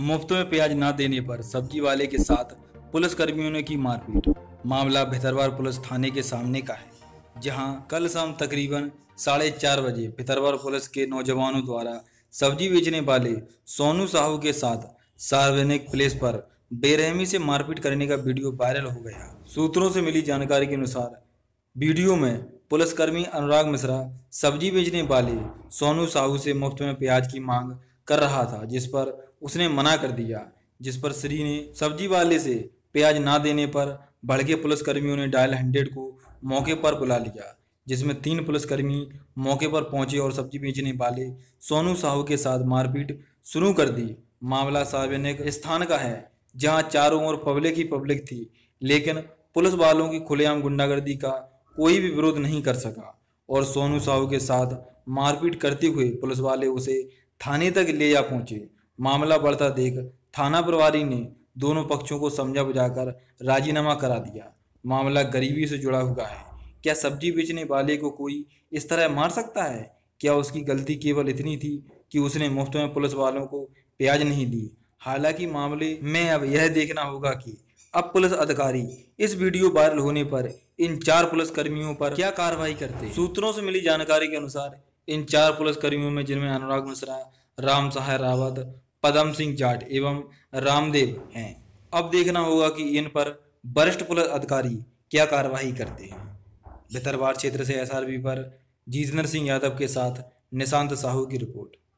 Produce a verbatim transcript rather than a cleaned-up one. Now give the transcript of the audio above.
मुफ्त में प्याज न देने पर सब्जी वाले के साथ पुलिस कर्मियों ने की मारपीट। मामला भितरवार पुलिस थाने के सामने का है, जहां कल शाम तकरीबन साढ़े चार बजे भितरवार पुलिस के नौजवानों द्वारा सब्जी बेचने वाले सोनू साहू के साथ सार्वजनिक प्लेस पर बेरहमी से मारपीट करने का वीडियो वायरल हो गया। सूत्रों से मिली जानकारी के अनुसार वीडियो में पुलिसकर्मी अनुराग मिश्रा सब्जी बेचने वाले सोनू साहू से मुफ्त में प्याज की मांग कर रहा था, जिस पर उसने मना कर दिया, जिस पर श्री ने सब्जी वाले से प्याज ना देने पर भड़के पुलिसकर्मियों ने डायल हंड्रेड को मौके पर बुला लिया, जिसमें तीन पुलिसकर्मी मौके पर पहुंचे और सब्जी बेचने वाले सोनू साहू के साथ मारपीट शुरू कर दी। मामला सार्वजनिक स्थान का है, जहां चारों ओर पब्लिक ही पब्लिक थी, लेकिन पुलिस वालों की खुलेआम गुंडागर्दी का कोई भी विरोध नहीं कर सका और सोनू साहू के साथ मारपीट करते हुए पुलिस वाले उसे थाने तक ले जा पहुंचे। मामला बढ़ता देख थाना प्रभारी ने दोनों पक्षों को समझा बुझाकर राजीनामा करा दिया। मामला गरीबी से जुड़ा हुआ है। क्या सब्जी बेचने वाले को कोई इस तरह मार सकता है? क्या उसकी गलती केवल इतनी थी कि उसने मुफ्त में पुलिस वालों को प्याज नहीं दी? हालांकि मामले में अब यह देखना होगा कि अब पुलिस अधिकारी इस वीडियो वायरल होने पर इन चार पुलिस कर्मियों पर क्या कार्रवाई करते हैं। सूत्रों से मिली जानकारी के अनुसार इन चार पुलिस कर्मियों में, जिनमें अनुराग मिश्रा, राम सहाय रावत, पदम सिंह जाट एवं रामदेव हैं, अब देखना होगा कि इन पर वरिष्ठ पुलिस अधिकारी क्या कार्रवाई करते हैं। भितरवार क्षेत्र से एसआरबी पर जितेंद्र सिंह यादव के साथ निशांत साहू की रिपोर्ट।